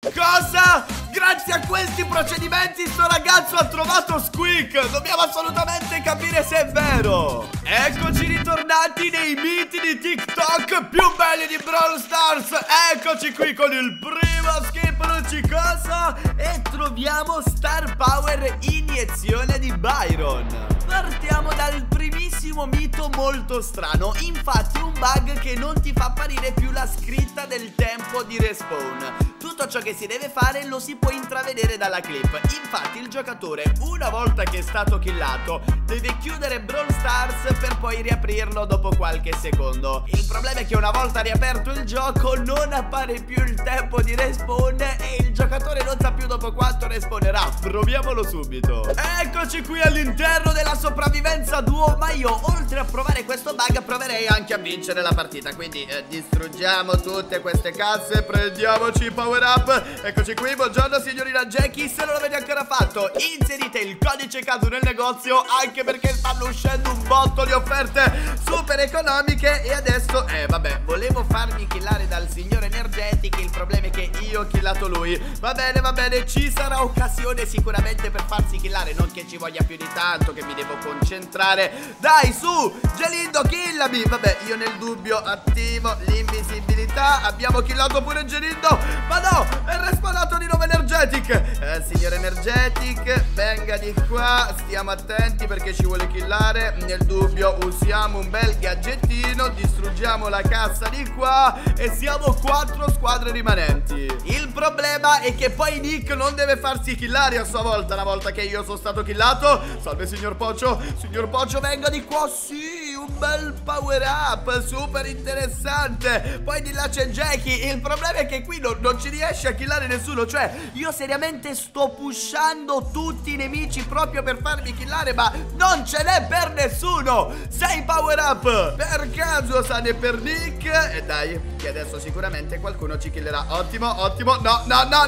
Cosa? Grazie a questi procedimenti sto ragazzo ha trovato Squeak. Dobbiamo assolutamente capire se è vero. Eccoci ritornati nei miti di TikTok più belli di Brawl Stars. Eccoci qui con il primo skip luccicoso e troviamo Star Power iniezione di Byron. Partiamo dal primissimo mito molto strano. Infatti un bug che non ti fa apparire più la scritta del tempo di respawn. Tutto ciò che si deve fare lo si può intravedere dalla clip. Infatti il giocatore, una volta che è stato killato, deve chiudere Brawl Stars per poi riaprirlo dopo qualche secondo. Il problema è che una volta riaperto il gioco non appare più il tempo di respawn e il giocatore non sa più dopo quanto respawnerà. Proviamolo subito. Eccoci qui all'interno della sopravvivenza duo, ma io oltre a provare questo bug proverei anche a vincere la partita. Quindi distruggiamo tutte queste casse, prendiamoci i power up. Eccoci qui, buongiorno signorina Jackie. Se non l'avete ancora fatto, inserite il codice CASU nel negozio, anche perché stanno uscendo un botto di offerte super economiche. E adesso, vabbè, volevo farmi killare dal signor Energetic. Il problema è che io ho killato lui. Va bene, ci sarà occasione sicuramente per farsi killare. Non che ci voglia più di tanto, che mi devo concentrare. Dai, su, Gelindo, killami. Vabbè, io nel dubbio attivo l'invisibilità. Abbiamo killato pure Gelindo. Ma no, è respawnato di nuovo Energetic. Signor Energetic, venga di qua. Stiamo attenti perché ci vuole killare. Nel dubbio usiamo un bel gadgettino, distruggiamo la cassa di qua e siamo 4 squadre rimanenti. Il problema è che poi Nick non deve farsi killare a sua volta una volta che io sono stato killato. Salve signor Pocio. Signor Pocio, venga di qua. Sì, un bel power up super interessante. Poi di là c'è Jackie. Il problema è che qui non ci riesce a killare nessuno. Cioè io seriamente sto pushando tutti i nemici proprio per farmi killare, ma non ce n'è per nessuno. 6 power up per caso sane per Nick. E dai, che adesso sicuramente qualcuno ci killerà. Ottimo. No,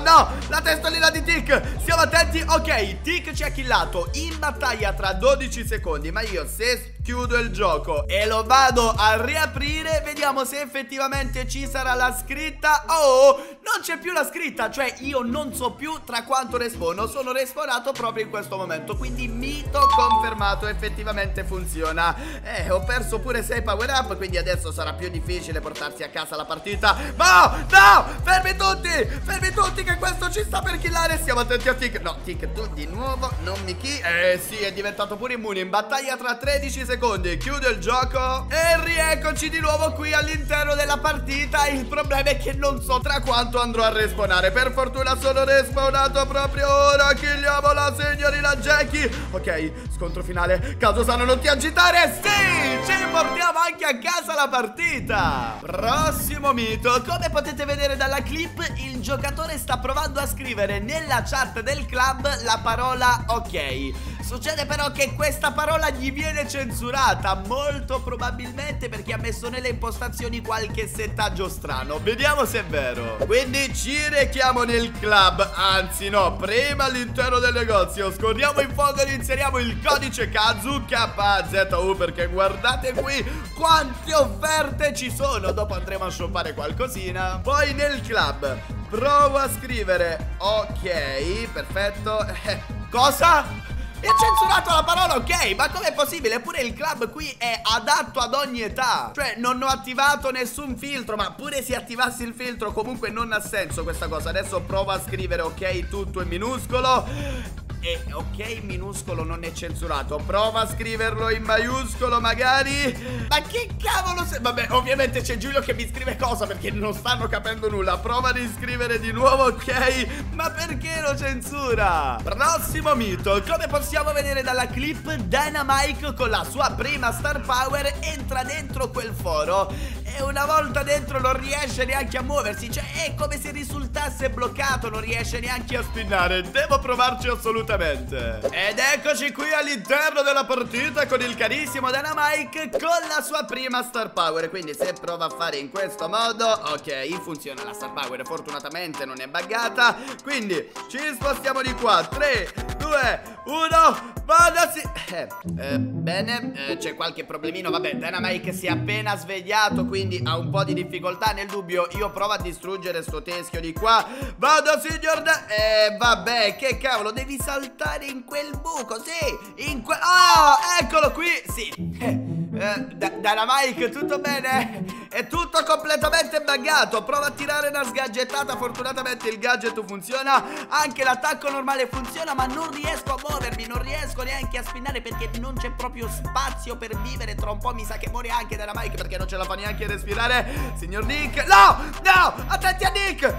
la testolina di Tick. Stiamo attenti. Ok, Tick ci ha killato in battaglia tra 12 secondi. Ma io se chiudo il gioco e lo vado a riaprire, vediamo se effettivamente ci sarà la scritta. Oh, non c'è più la scritta. Cioè io non so più tra quanto respawno. Sono respawnato proprio in questo momento. Quindi mito confermato, effettivamente funziona. Ho perso pure 6 power up, quindi adesso sarà più difficile portarsi a casa la partita. Ma no, fermi tutti che questo ci sta per killare. Stiamo attenti a Tick. No, Tick, tu di nuovo non mi kill. Sì, è diventato pure immune in battaglia tra 13 secondi. Chiudo il gioco e rieccoci di nuovo qui all'interno della partita. Il problema è che non so tra quanto andrò a respawnare. Per fortuna sono respawnato proprio ora. Killiamo la signorina Jackie. Ok, scontro finale. Caso sano, non ti agitare. Sì, ci portiamo anche a casa la partita. Prossimo mito. Come potete vedere dalla clip, il giocatore sta provando a scrivere nella chat del club la parola ok. Succede però che questa parola gli viene censurata, molto probabilmente perché ha messo nelle impostazioni qualche settaggio strano. Vediamo se è vero. Quindi ci rechiamo nel club, anzi no, prima all'interno del negozio. Scorriamo in fondo ed inseriamo il codice KAZU, KZU, perché guardate qui quante offerte ci sono. Dopo andremo a shoppare qualcosina. Poi nel club provo a scrivere ok, perfetto. Cosa? E ha censurato la parola ok. Ma com'è possibile? Eppure il club qui è adatto ad ogni età. Cioè non ho attivato nessun filtro. Ma pure se attivassi il filtro comunque non ha senso questa cosa. Adesso provo a scrivere ok tutto in minuscolo. E ok minuscolo non è censurato. Prova a scriverlo in maiuscolo magari. Ma che cavolo se... Vabbè, ovviamente c'è Giulio che mi scrive cosa, perché non stanno capendo nulla. Prova a riscrivere di nuovo ok. Ma perché lo censura? Prossimo mito. Come possiamo vedere dalla clip, Dynamite con la sua prima Star Power entra dentro quel foro e una volta dentro non riesce neanche a muoversi. Cioè è come se risultasse bloccato. Non riesce neanche a spinnare. Devo provarci assolutamente. Ed eccoci qui all'interno della partita con il carissimo Dynamite con la sua prima Star Power. Quindi se prova a fare in questo modo, ok, funziona la Star Power. Fortunatamente non è buggata. Quindi ci spostiamo di qua. 3, 2, 1. vada sì. Bene, c'è qualche problemino. Vabbè, Dynamite si è appena svegliato, quindi ha un po' di difficoltà. Nel dubbio io provo a distruggere sto teschio di qua. Vado signor vabbè, che cavolo, devi saltare in quel buco. Sì, in oh, eccolo qui. Sì. Dynamite, tutto bene? È tutto completamente buggato. Prova a tirare una sgadgettata. Fortunatamente il gadget funziona. Anche l'attacco normale funziona, ma non riesco a muovermi. Non riesco neanche a spinnare perché non c'è proprio spazio per vivere. Tra un po' mi sa che muore anche Dynamite perché non ce la fa neanche respirare. Signor Nick, no, no, attenti a Nick.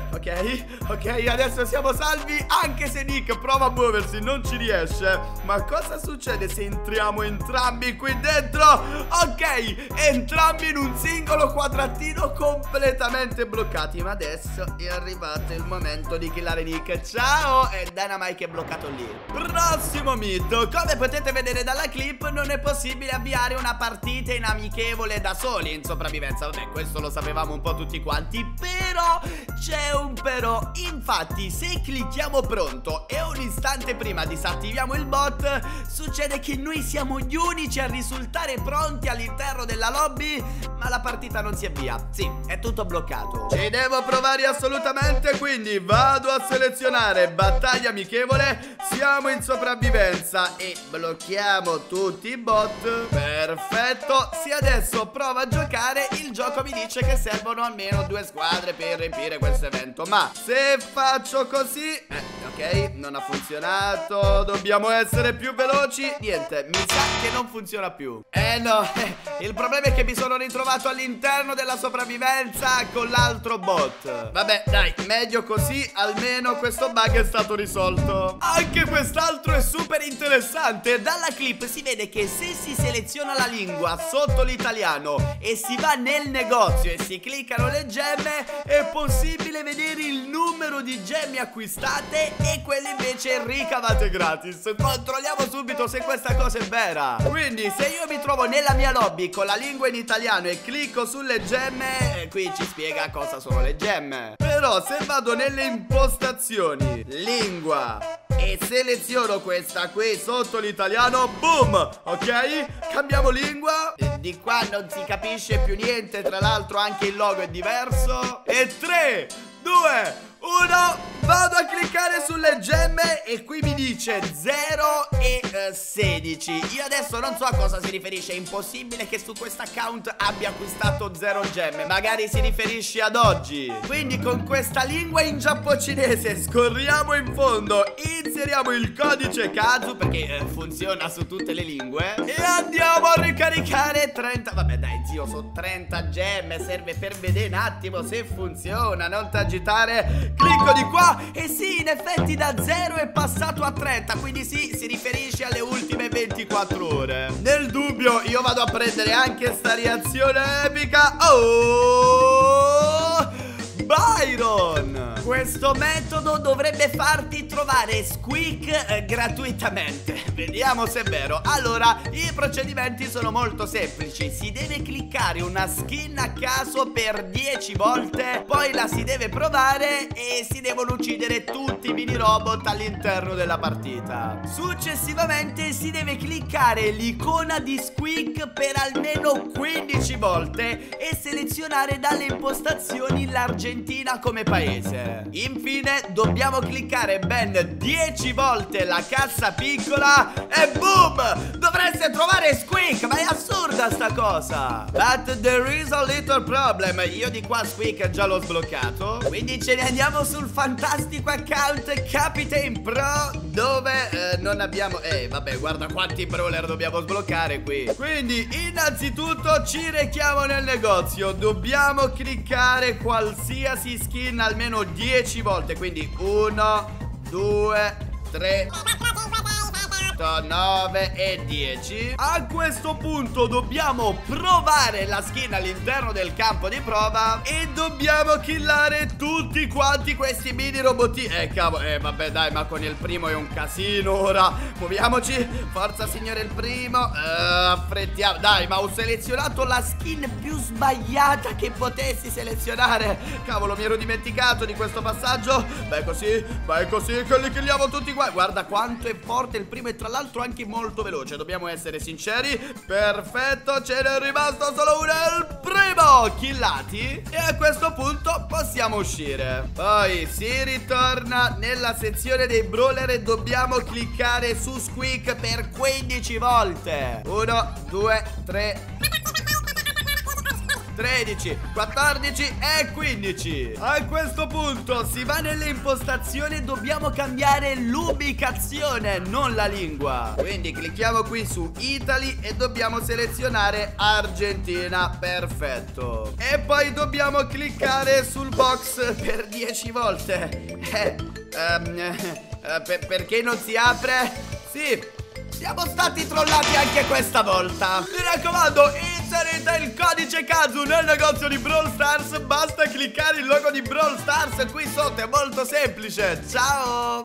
Ok, adesso siamo salvi. Anche se Nick prova a muoversi, non ci riesce. Ma cosa succede se entriamo entrambi qui dentro? Ok, entrambi in un singolo quadratino completamente bloccati. Ma adesso è arrivato il momento di killare Nick. Ciao. E Dynamite è bloccato lì. Prossimo mito. Come potete vedere dalla clip, non è possibile avviare una partita in amichevole da soli in sopravvivenza. Vabbè, questo lo sapevamo un po' tutti quanti. Però c'è un però. Infatti, se clicchiamo pronto e un istante prima disattiviamo il bot, succede che noi siamo gli unici a risultare pronti all'interno della lobby, ma la partita non si avvia. Sì, è tutto bloccato. Ci devo provare assolutamente, quindi vado a selezionare battaglia amichevole. Siamo in sopravvivenza e blocchiamo tutti i bot. Perfetto. Se adesso provo a giocare, il gioco mi dice che servono almeno 2 squadre per riempire questo evento. Ma se faccio così, ok, non ha funzionato. Dobbiamo essere più veloci. Niente, mi sa che non funziona più. No, il problema è che mi sono ritrovato all'interno della sopravvivenza con l'altro bot. Vabbè, dai, meglio così. Almeno questo bug è stato risolto. Anche quest'altro è super interessante. Dalla clip si vede che se si seleziona la lingua sotto l'italiano e si va nel negozio e si cliccano le gemme, è possibile vedere il numero di gemme acquistate e quelle invece ricavate gratis. Controlliamo subito se questa cosa è vera. Quindi se io mi trovo nella mia lobby con la lingua in italiano e clicco sulle gemme, qui ci spiega cosa sono le gemme. Però se vado nelle impostazioni, lingua, e seleziono questa qui sotto l'italiano, boom, ok? Cambiamo lingua. Di qua non si capisce più niente. Tra l'altro anche il logo è diverso. E 3, 2, 1, vado a cliccare sulle gemme e qui mi dice 0 e 16. Io adesso non so a cosa si riferisce. È impossibile che su questo account abbia acquistato 0 gemme. Magari si riferisce ad oggi. Quindi con questa lingua in giapponese scorriamo in fondo, inseriamo il codice Kazu perché funziona su tutte le lingue e andiamo a ricaricare 30. Vabbè dai zio, sono 30 gemme. Serve per vedere un attimo se funziona. Non t'agitare. Clicco di qua e sì, in effetti da 0 è passato a 30. Quindi sì, si riferisce alle ultime 24 ore. Nel dubbio io vado a prendere anche sta reazione epica. Oh, Byron! Questo metodo dovrebbe farti trovare Squeak gratuitamente. Vediamo se è vero. Allora, i procedimenti sono molto semplici. Si deve cliccare una skin a caso per 10 volte, poi la si deve provare e si devono uccidere tutti i mini robot all'interno della partita. Successivamente si deve cliccare l'icona di Squeak per almeno 15 volte e selezionare dalle impostazioni l'Argentina come paese. Infine dobbiamo cliccare ben 10 volte la cassa piccola e boom! Dovreste trovare Squeak, ma è assurda sta cosa. But there is a little problem. Io di qua Squeak già l'ho sbloccato, quindi ce ne andiamo sul fantastico account Captain Pro, dove non abbiamo... vabbè, guarda quanti brawler dobbiamo sbloccare qui. Quindi innanzitutto ci rechiamo nel negozio. Dobbiamo cliccare qualsiasi skin almeno 10 volte. Quindi 1, 2, 3, 9 e 10. A questo punto dobbiamo provare la skin all'interno del campo di prova e dobbiamo killare tutti quanti questi mini robottini. Cavolo, vabbè dai, ma con il primo è un casino ora. Muoviamoci, forza signore il primo. Affrettiamo, dai, ma ho selezionato la skin più sbagliata che potessi selezionare. Cavolo, mi ero dimenticato di questo passaggio. Vai così che li killiamo tutti qua. Guarda quanto è forte il primo e tra l'altro anche molto veloce, dobbiamo essere sinceri. Perfetto, ce n'è rimasto solo uno, il primo, killati. E a questo punto possiamo uscire. Poi si ritorna nella sezione dei brawler e dobbiamo cliccare su Squeak per 15 volte. 1, 2, 3, 13, 14 e 15. A questo punto si va nelle impostazioni e dobbiamo cambiare l'ubicazione, non la lingua. Quindi clicchiamo qui su Italy e dobbiamo selezionare Argentina. Perfetto. E poi dobbiamo cliccare sul box per 10 volte. Perché non si apre? Sì, siamo stati trollati anche questa volta. Mi raccomando, inserite il codice Kazu nel negozio di Brawl Stars. Basta cliccare il logo di Brawl Stars qui sotto, è molto semplice. Ciao!